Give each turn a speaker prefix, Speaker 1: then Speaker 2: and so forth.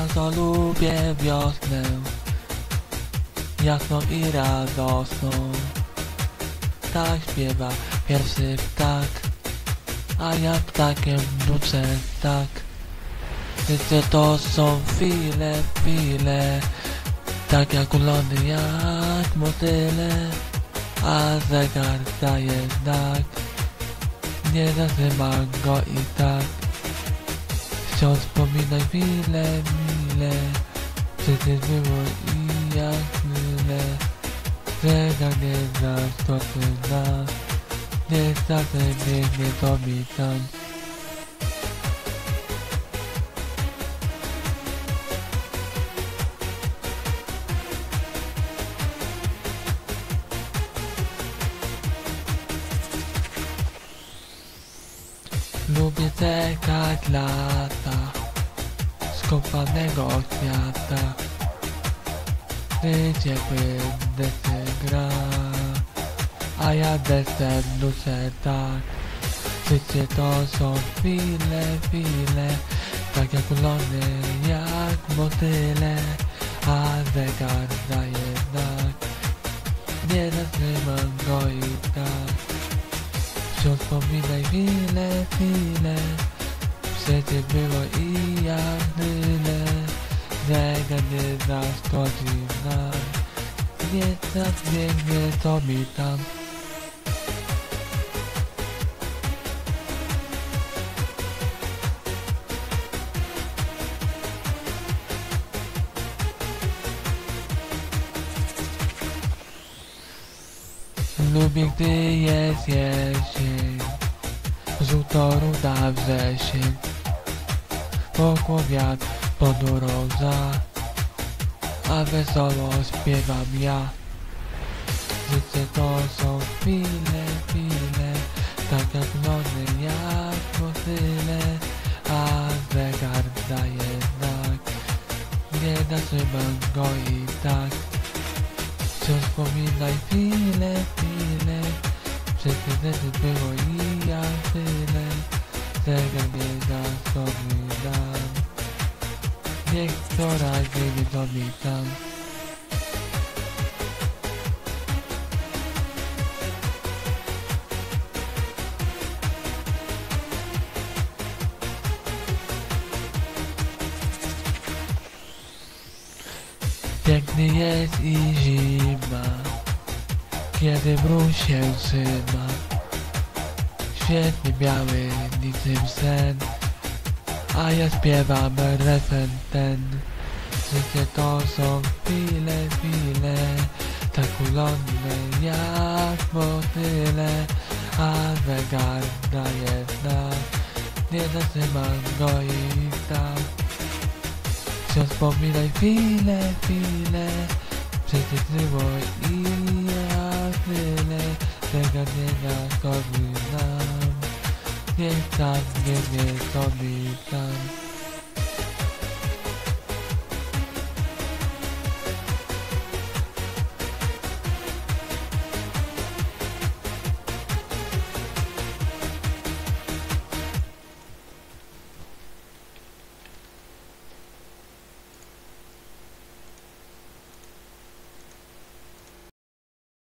Speaker 1: Bardzo lubię wiosnę, jasną i radosną. Tak śpiewa pierwszy ptak, a ja ptakiem nucę tak. Życie to są chwile, tak jak ulony, jak motyle, a zegar daje znak. Nie zatrzymam go i tak. Wciąż wspominaj chwile mile, przecież było i jak mile. Zegar nie znasz, to ty znasz, nie zawsze biegnie to mi tam. Lubię czekać lata skopanego świata, gdy ciepły deszcz gra, a ja deszczem nucę tak. Życie to są chwile, tak jak ulony, jak motyle, a zegar daje znak. Nie zatrzymam go i tak. Wciąż wspominaj chwile, przecież było i jak tyle. Zegar nie zaszkodzi nam, nie tak biegnie to mi tam. Lubię, gdy jest jesień, żółto-ruda wrzesień, wokół wiatr ponuro-łza, a wesoło śpiewam ja. Życie to są chwile, tak jak lony, jak motyle, a zegar daje znak. Nie zatrzymam go i tak. Wciąż wspominaj chwile, przecież było i jak tyle. Zegar nie zaszkodzi nam, niech co raz biegnie to mi tam. Piękny jest i zima, kiedy mróz się trzyma. Świetnie biały, niczym sen, a ja śpiewam refren ten. Życie to są chwile, tak ulotne jak motyle, a zegar daje znak. Nie zatrzymam go i tak. Wciąż wspominaj chwile, przecież było i jak tyle. Zegar nie zaszkodzi nam, niech tak biegnie to mi tam.